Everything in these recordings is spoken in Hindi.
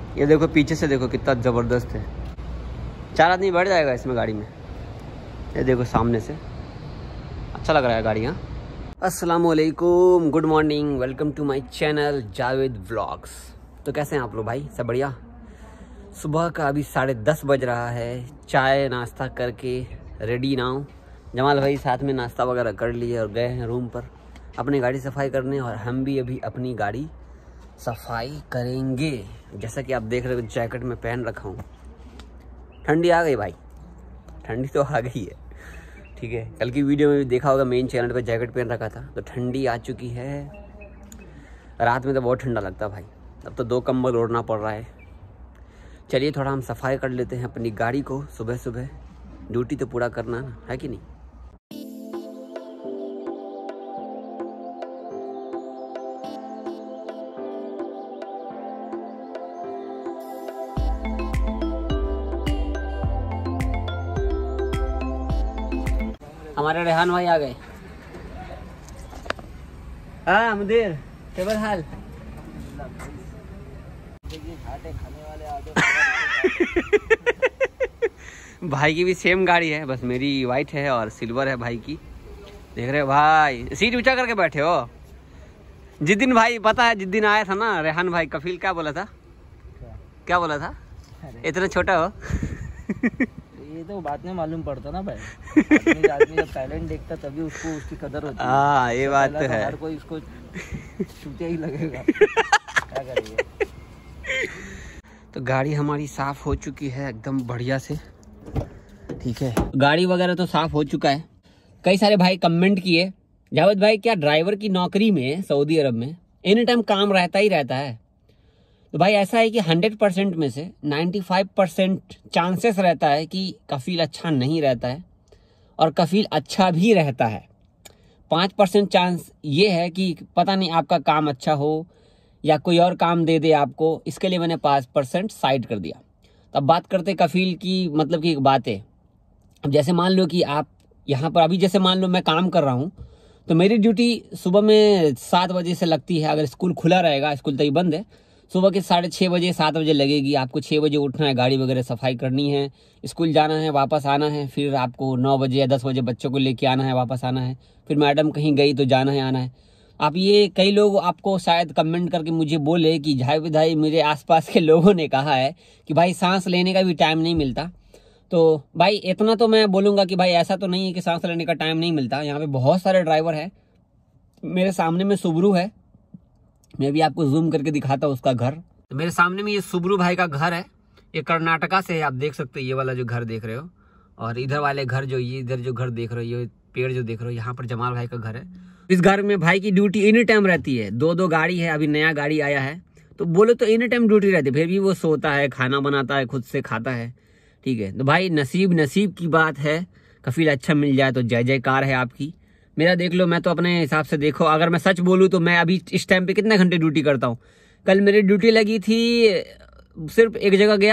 ये देखो पीछे से देखो कितना ज़बरदस्त है। 4 आदमी बैठ जाएगा इसमें गाड़ी में। ये देखो सामने से अच्छा लग रहा है गाड़ी। हाँ, अस्सलामुअलैकुम, good morning, welcome to my channel Javed vlogs. तो कैसे हैं आप लोग भाई? सब बढ़िया। सुबह का अभी 10:30 बज रहा है। चाय नाश्ता करके रेडी ना हूँ। जमाल भाई साथ में नाश्ता वगैरह कर लिए और गए हैं रूम पर अपनी गाड़ी सफाई करने, और हम भी अभी अपनी गाड़ी सफाई करेंगे। जैसा कि आप देख रहे हो जैकेट में पहन रखा हूँ। ठंडी आ गई भाई, ठंडी तो आ गई है। ठीक है, कल की वीडियो में भी देखा होगा, मेन चैनल पे जैकेट पहन रखा था, तो ठंडी आ चुकी है। रात में तो बहुत ठंडा लगता है भाई, अब तो 2 कंबल ओढ़ना पड़ रहा है। चलिए थोड़ा हम सफाई कर लेते हैं अपनी गाड़ी को। सुबह सुबह ड्यूटी तो पूरा करना है कि नहीं। हमारे रेहान भाई आ गए। हाँ मुदीर, केवल हाल भाई की भी सेम गाड़ी है, बस मेरी वाइट है और सिल्वर है भाई की। देख रहे हो भाई, सीट ऊंचा करके बैठे हो। जिस दिन भाई पता है, जिस दिन आया था ना रेहान भाई, कफील क्या बोला था? क्या बोला था? इतना छोटा हो। ये तो बात में मालूम पड़ता ना भाई। आदमी जब टैलेंट देखता तभी उसको उसकी कदर होती है। हाँ ये बात तो है। हर कोई उसको छूटे ही लगेगा। क्या करेंगे। तो गाड़ी हमारी साफ हो चुकी है एकदम बढ़िया से। ठीक है, गाड़ी वगैरह तो साफ हो चुका है। कई सारे भाई कमेंट किए, जावेद भाई क्या ड्राइवर की नौकरी में सऊदी अरब में एनी टाइम काम रहता ही रहता है? तो भाई ऐसा है कि 100% में से 95% चांसेस रहता है कि कफील अच्छा नहीं रहता है, और कफील अच्छा भी रहता है। 5% चांस ये है कि पता नहीं आपका काम अच्छा हो या कोई और काम दे दे आपको, इसके लिए मैंने 5% साइड कर दिया। तब बात करते कफील की, मतलब की एक बात है। अब जैसे मान लो कि आप यहाँ पर अभी, जैसे मान लो मैं काम कर रहा हूँ, तो मेरी ड्यूटी सुबह में 7 बजे से लगती है। अगर स्कूल खुला रहेगा, स्कूल तो ही बंद है, सुबह के 6:30 बजे 7 बजे लगेगी। आपको 6 बजे उठना है, गाड़ी वगैरह सफाई करनी है, स्कूल जाना है, वापस आना है। फिर आपको 9 बजे या 10 बजे बच्चों को लेके आना है, वापस आना है। फिर मैडम कहीं गई तो जाना है, आना है। आप ये, कई लोग आपको शायद कमेंट करके मुझे बोले कि जावेद भाई, मेरे आसपास के लोगों ने कहा है कि भाई सांस लेने का भी टाइम नहीं मिलता। तो भाई इतना तो मैं बोलूँगा कि भाई ऐसा तो नहीं है कि सांस लेने का टाइम नहीं मिलता। यहाँ पे बहुत सारे ड्राइवर हैं। मेरे सामने में सुबरू है, मैं भी आपको जूम करके दिखाता हूँ उसका घर। तो मेरे सामने में ये सुबरू भाई का घर है। ये कर्नाटका से है, आप देख सकते हो। ये वाला जो घर देख रहे हो, और इधर वाले घर जो, ये इधर जो घर देख रहे हो, ये पेड़ जो देख रहे हो, यहाँ पर जमाल भाई का घर है। इस घर में भाई की ड्यूटी एनी टाइम रहती है। 2 गाड़ी है, अभी नया गाड़ी आया है, तो बोलो तो एनी टाइम ड्यूटी रहती है। फिर भी वो सोता है, खाना बनाता है, खुद से खाता है। ठीक है, तो भाई नसीब की बात है। कफील अच्छा मिल जाए तो जय जयकार है आपकी। मेरा देख लो, मैं तो अपने हिसाब से देखो, अगर मैं सच बोलूँ तो मैं अभी इस टाइम पे कितने घंटे ड्यूटी करता हूँ। कल मेरी ड्यूटी लगी थी, सिर्फ एक जगह गया,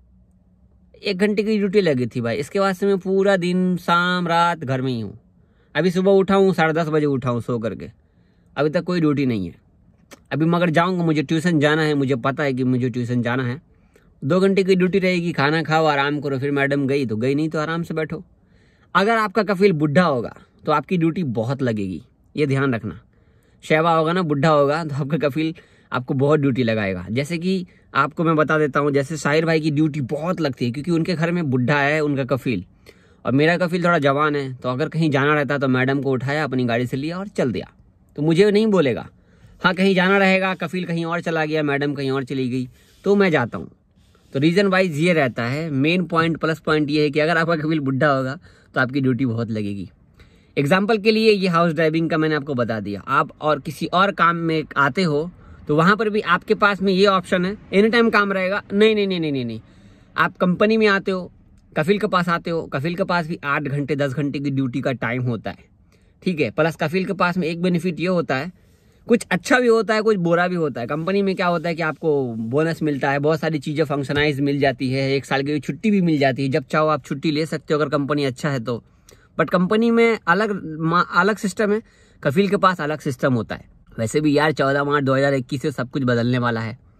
1 घंटे की ड्यूटी लगी थी भाई। इसके बाद से मैं पूरा दिन, शाम रात घर में ही हूँ। अभी सुबह उठा हूँ, 10:30 बजे उठा हूँ सो करके। अभी तक कोई ड्यूटी नहीं है। अभी मगर जाऊँगा, मुझे ट्यूशन जाना है, मुझे पता है कि मुझे ट्यूशन जाना है। 2 घंटे की ड्यूटी रहेगी, खाना खाओ, आराम करो। फिर मैडम गई तो गई, नहीं तो आराम से बैठो। अगर आपका कफील बुढ़ा होगा तो आपकी ड्यूटी बहुत लगेगी, ये ध्यान रखना। शैवा होगा ना, बुढ़ा होगा, तो आपका कफील आपको बहुत ड्यूटी लगाएगा। जैसे कि आपको मैं बता देता हूँ, जैसे साहिर भाई की ड्यूटी बहुत लगती है, क्योंकि उनके घर में बुढ़ा है उनका कफील, और मेरा कफील थोड़ा जवान है। तो अगर कहीं जाना रहता तो मैडम को उठाया, अपनी गाड़ी से लिया और चल दिया, तो मुझे नहीं बोलेगा। हाँ, कहीं जाना रहेगा, कफील कहीं और चला गया, मैडम कहीं और चली गई, तो मैं जाता हूँ। तो रीजन वाइज ये रहता है। मेन पॉइंट, प्लस पॉइंट ये है कि अगर आपका कफील बुढ़ा होगा तो आपकी ड्यूटी बहुत लगेगी। एग्जाम्पल के लिए ये हाउस ड्राइविंग का मैंने आपको बता दिया। आप और किसी और काम में आते हो तो वहां पर भी आपके पास में ये ऑप्शन है, एनी टाइम काम रहेगा। नहीं, आप कंपनी में आते हो, कफील के पास आते हो, कफील के पास भी 8 घंटे 10 घंटे की ड्यूटी का टाइम होता है। ठीक है, प्लस कफील के पास में एक बेनिफिट ये होता है, कुछ अच्छा भी होता है, कुछ बुरा भी होता है। कंपनी में क्या होता है कि आपको बोनस मिलता है, बहुत सारी चीज़ें फंक्शनाइज मिल जाती है, 1 साल की छुट्टी भी मिल जाती है, जब चाहो आप छुट्टी ले सकते हो अगर कंपनी अच्छा है तो। बट कंपनी में अलग सिस्टम है, कफील के पास अलग सिस्टम होता है। वैसे भी यार 14 मार्च 2021 से सब कुछ बदलने वाला है।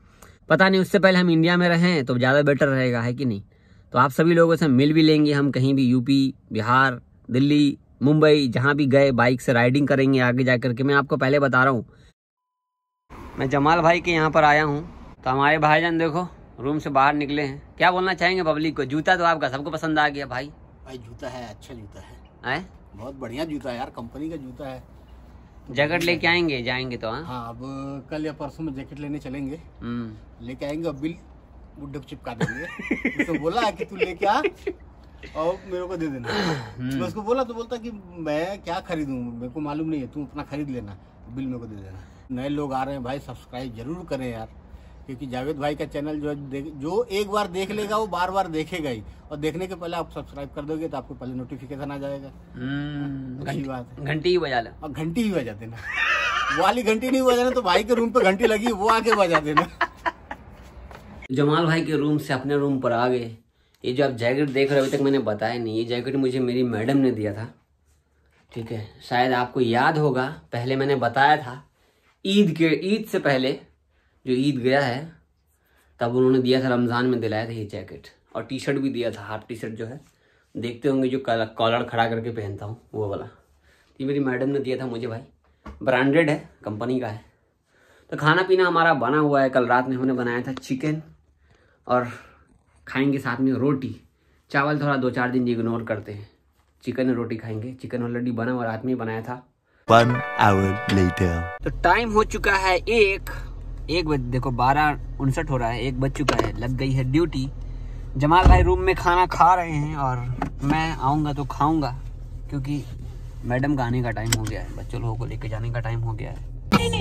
पता नहीं उससे पहले हम इंडिया में रहें तो ज़्यादा बेटर रहेगा, है कि नहीं। तो आप सभी लोगों से मिल भी लेंगे हम, कहीं भी यूपी, बिहार, दिल्ली, मुंबई, जहाँ भी गए बाइक से राइडिंग करेंगे आगे जा करके। मैं आपको पहले बता रहा हूँ, मैं जमाल भाई के यहाँ पर आया हूँ। तो हमारे भाईजान देखो रूम से बाहर निकले हैं। क्या बोलना चाहेंगे पब्लिक को? जूता तो आपका सबको पसंद आ गया भाई। भाई जूता है, अच्छा जूता है, बहुत बढ़िया जूता है यार, कंपनी का जूता है। जैकेट लेके आएंगे जाएंगे तो। हाँ, अब कल या परसों में जैकेट लेने चलेंगे, लेके आएंगे। अब बिल बुड्ढे को चिपका देंगे। तो बोला कि तू लेके आ और मेरे को दे देना। मैं उसको बोला तो बोलता कि मैं क्या खरीदूं, मेरे को मालूम नहीं है, तू अपना खरीद लेना, बिल मेरे को दे देना। नए लोग आ रहे हैं भाई, सब्सक्राइब जरूर करें यार, क्योंकि जावेद भाई का चैनल जो एक बार देख लेगा वो बार बार देखेगा ही। और देखने के पहले आप सब्सक्राइब कर दोगे तो आपको पहले नोटिफिकेशन आ जाएगा। अच्छी बात है, घंटी ही बजा लो। और घंटी ही बजा देना। वो वाली घंटी नहीं बजाना तो भाई के रूम पे घंटी लगी वो आके बजा देना। जमाल भाई के रूम से अपने रूम पर आ गए। ये जो आप जैकेट देख रहे हो अभी तक मैंने बताया नहीं, ये जैकेट मुझे मेरी मैडम ने दिया था, ठीक है। शायद आपको याद होगा, पहले मैंने बताया था ईद से पहले, जो ईद गया है तब उन्होंने दिया था, रमज़ान में दिलाया था ये जैकेट। और टी शर्ट भी दिया था, हाफ टी शर्ट जो है देखते होंगे जो कॉलर खड़ा करके पहनता हूँ वो वाला। ये मेरी मैडम ने दिया था मुझे भाई, ब्रांडेड है, कंपनी का है। तो खाना पीना हमारा बना हुआ है। कल रात में हमने बनाया था चिकन और खाएंगे साथ में रोटी। चावल थोड़ा 2-4 दिन इग्नोर करते हैं, चिकन और रोटी खाएंगे। चिकन ऑलरेडी बना हुआ, रात में बनाया था। 1 hour later. तो टाइम हो चुका है एक बज, देखो 12:59 हो रहा है, 1 बज चुका है, लग गई है ड्यूटी। जमाल भाई रूम में खाना खा रहे हैं और मैं आऊँगा तो खाऊंगा, क्योंकि मैडम का आने का टाइम हो गया है, बच्चों लोगों को लेके जाने का टाइम हो गया है।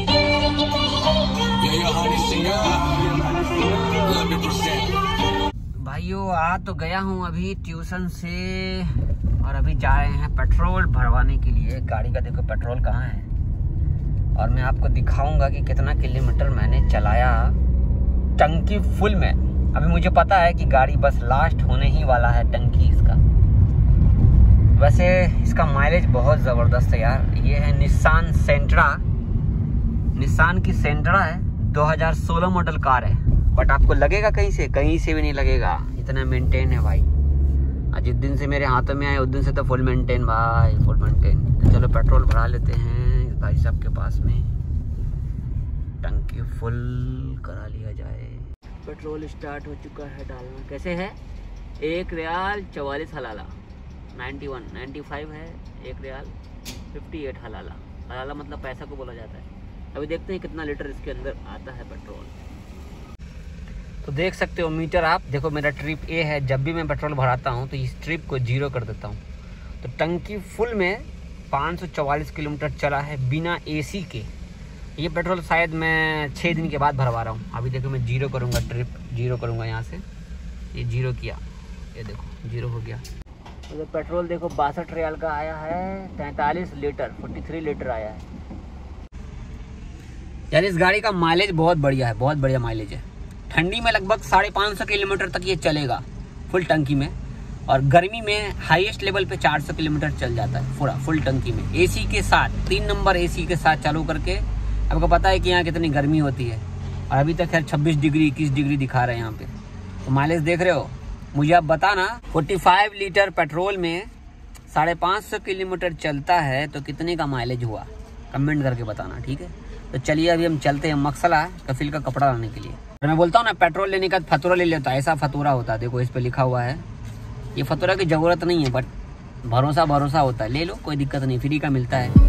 भाइयों आ तो गया हूँ अभी ट्यूशन से, और अभी जा रहे हैं पेट्रोल भरवाने के लिए। गाड़ी का देखो पेट्रोल कहाँ है, और मैं आपको दिखाऊंगा कि कितना किलोमीटर मैंने चलाया टंकी फुल में। अभी मुझे पता है कि गाड़ी बस लास्ट होने ही वाला है टंकी इसका। वैसे इसका माइलेज बहुत ज़बरदस्त है यार। ये है निसान सेंट्रा, निसान की सेंट्रा है, 2016 मॉडल कार है। बट आपको लगेगा कहीं से भी नहीं लगेगा, इतना मेंटेन है भाई। आज जिस दिन से मेरे हाथों में आए उस दिन से तो फुल मेंटेन भाई, फुल मेंटेन। तो चलो पेट्रोल भरा लेते हैं भाई साहब के पास में, टंकी फुल करा लिया जाए। पेट्रोल स्टार्ट हो चुका है डालना। कैसे है? 1 रियाल 44 हलाला, 95 है 1 रियाल 58 हलाला। हलाला मतलब पैसा को बोला जाता है। अभी देखते हैं कितना लीटर इसके अंदर आता है पेट्रोल। तो देख सकते हो मीटर आप, देखो मेरा ट्रिप ए है। जब भी मैं पेट्रोल भराता हूँ तो इस ट्रिप को 0 कर देता हूँ। तो टंकी फुल में 544 किलोमीटर चला है बिना एसी के। ये पेट्रोल शायद मैं 6 दिन के बाद भरवा रहा हूँ। अभी देखो मैं 0 करूँगा, ट्रिप 0 करूँगा यहाँ से। ये 0 किया, ये देखो 0 हो गया। तो पेट्रोल देखो 62 रियाल का आया है, 43 लीटर 43 लीटर आया है। यार इस गाड़ी का माइलेज बहुत बढ़िया है, बहुत बढ़िया माइलेज है। ठंडी में लगभग 550 किलोमीटर तक ये चलेगा फुल टंकी में, और गर्मी में हाईएस्ट लेवल पे 400 किलोमीटर चल जाता है पूरा फुल टंकी में, एसी के साथ। 3 नंबर एसी के साथ चालू करके। आपको पता है कि यहाँ कितनी गर्मी होती है, और अभी तक खैर 26 डिग्री 21 डिग्री दिखा रहे हैं यहाँ पे। तो माइलेज देख रहे हो, मुझे आप बताना 45 लीटर पेट्रोल में 550 किलोमीटर चलता है तो कितने का माइलेज हुआ, कमेंट करके बताना, ठीक है। तो चलिए अभी हम चलते हैं मकसला कफिल का कपड़ा लाने के लिए। और मैं बोलता हूँ ना पेट्रोल लेने का फतूरा ले लेता, ऐसा फतूरा होता है। देखो इस पे लिखा हुआ है, ये फतूरा की ज़रूरत नहीं है, बट भरोसा होता है। ले लो, कोई दिक्कत नहीं, फ्री का मिलता है।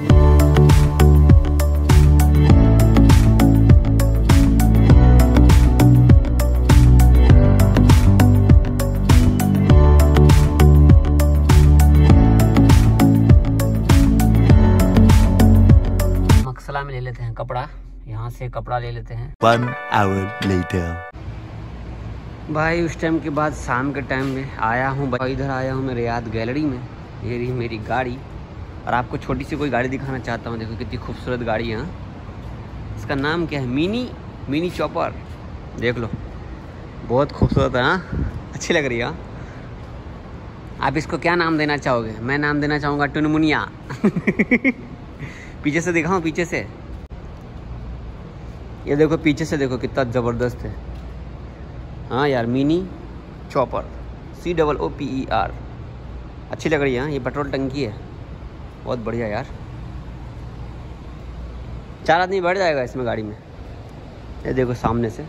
मकसला में ले लेते हैं कपड़ा, यहाँ से कपड़ा ले लेते हैं। 1 hour later. भाई उस टाइम के बाद शाम के टाइम में आया हूँ, इधर आया हूँ मैं रियाद गैलरी में। ये रही मेरी गाड़ी, और आपको छोटी सी कोई गाड़ी दिखाना चाहता हूँ। देखो कितनी खूबसूरत गाड़ी है। इसका नाम क्या है? Mini chopper. देख लो, बहुत खूबसूरत है। अच्छी लग रही है। आप इसको क्या नाम देना चाहोगे? मैं नाम देना चाहूँगा टुनमुनिया। पीछे से दिखाऊँ, पीछे से ये देखो पीछे से देखो कितना ज़बरदस्त है। हाँ यार, मिनी चॉपर COOPER अच्छी लग रही है। हाँ, ये पेट्रोल टंकी है, बहुत बढ़िया यार। 4 आदमी बैठ जाएगा इसमें गाड़ी में। ये देखो सामने से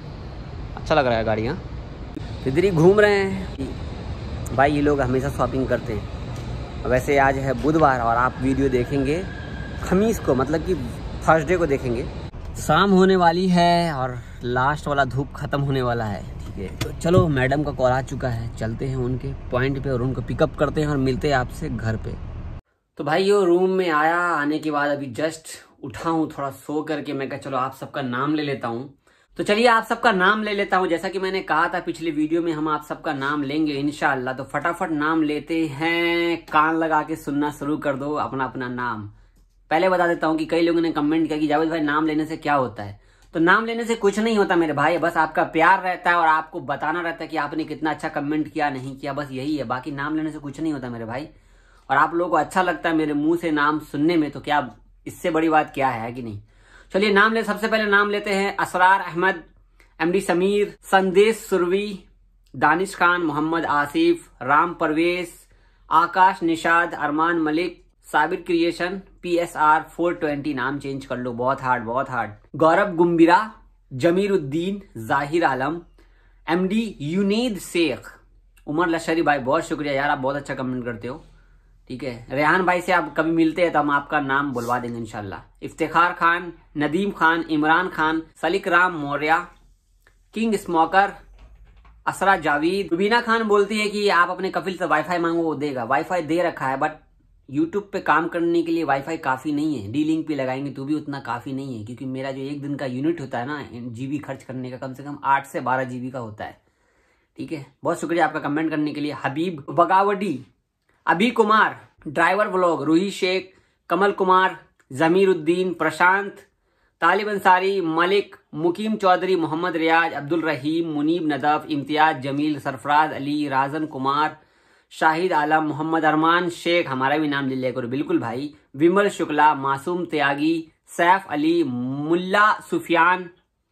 अच्छा लग रहा है गाड़ी। हाँ, इधर ही घूम रहे हैं भाई। ये लोग हमेशा शॉपिंग करते हैं। वैसे आज है बुधवार और आप वीडियो देखेंगे खमीस को, मतलब कि थर्सडे को देखेंगे। शाम होने वाली है और लास्ट वाला धूप ख़त्म होने वाला है। ठीक है, तो चलो मैडम का कॉल आ चुका है, चलते हैं उनके पॉइंट पे और उनको पिकअप करते हैं और मिलते हैं आपसे घर पे। तो भाई ये रूम में आया, आने के बाद अभी जस्ट उठा हूँ थोड़ा सो करके। मैं कहा चलो आप सबका नाम ले लेता हूँ। तो चलिए आप सबका नाम ले लेता हूँ। जैसा कि मैंने कहा था पिछली वीडियो में, हम आप सबका नाम लेंगे इंशाल्लाह। तो फटाफट नाम लेते हैं, कान लगा के सुनना शुरू कर दो अपना अपना नाम। पहले बता देता हूँ कि कई लोगों ने कमेंट किया कि जावेद भाई नाम लेने से क्या होता है। तो नाम लेने से कुछ नहीं होता मेरे भाई, बस आपका प्यार रहता है और आपको बताना रहता है कि आपने कितना अच्छा कमेंट किया नहीं किया, बस यही है। बाकी नाम लेने से कुछ नहीं होता मेरे भाई। और आप लोगों को अच्छा लगता है मेरे मुंह से नाम सुनने में, तो क्या इससे बड़ी बात क्या है कि नहीं। चलिए नाम ले, सबसे पहले नाम लेते हैं Asrar Ahmad, MD Sameer, Sandesh Survi, Danish Khan, Mohammad Asif, Ram Parvez, Akash Nishad, Arman Malik, Sabir creation, PSR 420। नाम चेंज कर लो, बहुत हार्ड बहुत हार्ड। गौरव गुम्बिरा, जमीरुद्दीन, जाहिर आलम, MD यूनीद शेख, उमर लशरी भाई बहुत शुक्रिया यार, आप बहुत अच्छा कमेंट करते हो। ठीक है, रेहान भाई से आप कभी मिलते हैं तो हम आपका नाम बुलवा देंगे इंशाल्लाह। Iftikhar Khan, Nadeem Khan, Imran Khan, Salik Ram Maurya, king smoker, Asra Javed. रुबीना खान बोलती है कि आप अपने कफिल से वाईफाई मांगो वो देगा। वाईफाई दे रखा है, बट यूट्यूब पे काम करने के लिए वाईफाई काफी नहीं है। D-Link पे लगाएंगे तो भी उतना काफी नहीं है, क्योंकि मेरा जो एक दिन का यूनिट होता है ना GB खर्च करने का, कम से कम 8 से 12 GB का होता है। ठीक है, बहुत शुक्रिया आपका कमेंट करने के लिए। हबीब बगावडी, अभी कुमार, ड्राइवर व्लॉग, रूही शेख, कमल कुमार, जमीरुद्दीन, प्रशांत, तालिब अंसारी, मलिक, मुकीम चौधरी, मोहम्मद रियाज, अब्दुल रहीम, मुनीब नदफ, इम्तियाज जमील, सरफराज अली, राजन कुमार, शाहिद आलम, मोहम्मद अरमान शेख, हमारा भी नाम ले लिया करो बिल्कुल भाई, विमल शुक्ला, मासूम त्यागी, Saif Ali, Mulla Sufiyan,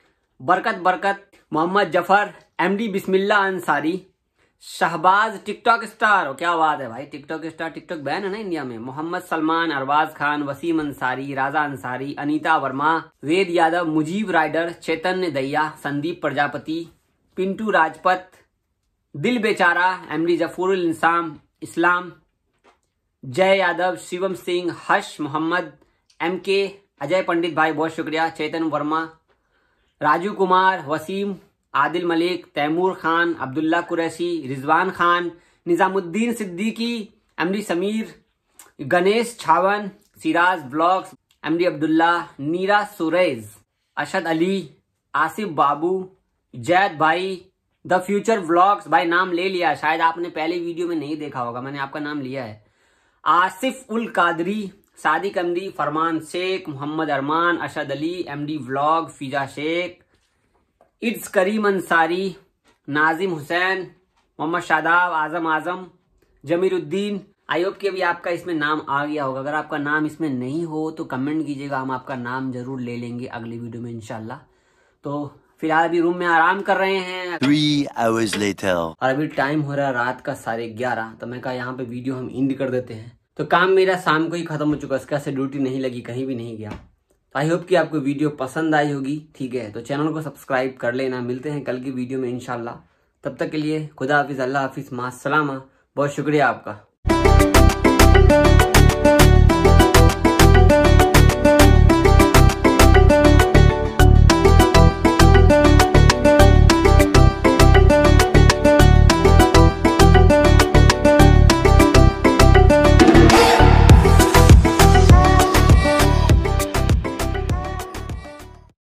Barkat, Mohammad Zafar, MD Bismilla Ansari, Shahbaz TikTok star, क्या बात है भाई, टिकटॉक स्टार, टिकटॉक बैन है ना इंडिया में, मोहम्मद सलमान, अरबाज खान, वसीम अंसारी, राजा अंसारी, अनीता वर्मा, वेद यादव, मुजीब राइडर, चैतन्य दैया, संदीप प्रजापति, पिंटू राजपत, दिल बेचारा, MD जफूरुल इस्लाम, जय यादव, शिवम सिंह, हर्ष मोहम्मद, MK, अजय पंडित भाई बहुत शुक्रिया, Chetan Verma, Raju Kumar, Wasim, Adil Malik, Taimur Khan, Abdullah Qureshi, Rizwan Khan, Nizamuddin Siddiqui, MD Sameer, Ganesh Chhavan, Siraj blogs, MD Abdullah, Neera Surej, Ashad Ali, Asif Babu, Zaid भाई, द फ्यूचर व्लॉग्स, भाई नाम ले लिया, शायद आपने पहले वीडियो में नहीं देखा होगा, मैंने आपका नाम लिया है। Asif ul Qadri, Sadiq MD, Farman Shaikh, Mohammad Arman, Ashad Ali, MD vlog, Fiza Shaikh, it's Karim Ansari, Nazim Hussain, Mohammad Shadab, Azam, Jamiruddin. I hope कि अभी आपका इसमें नाम आ गया होगा। अगर आपका नाम इसमें नहीं हो तो कमेंट कीजिएगा, हम आपका नाम जरूर ले लेंगे अगली वीडियो में इंशाल्लाह। तो फिलहाल अभी रूम में आराम कर रहे हैं। 3 hours later. और अभी टाइम हो रहा है रात का 11:30। तो मैं कहा यहाँ पे वीडियो हम एंड कर देते हैं। तो काम मेरा शाम को ही खत्म हो चुका, इसका से ड्यूटी नहीं लगी, कहीं भी नहीं गया। तो आई होप कि आपको वीडियो पसंद आई होगी। ठीक है, तो चैनल को सब्सक्राइब कर लेना। मिलते हैं कल की वीडियो में इंशाल्लाह। तब तक के लिए खुदा हाफिज, अल्लाह हाफिज, मास्सलामा। बहुत शुक्रिया आपका।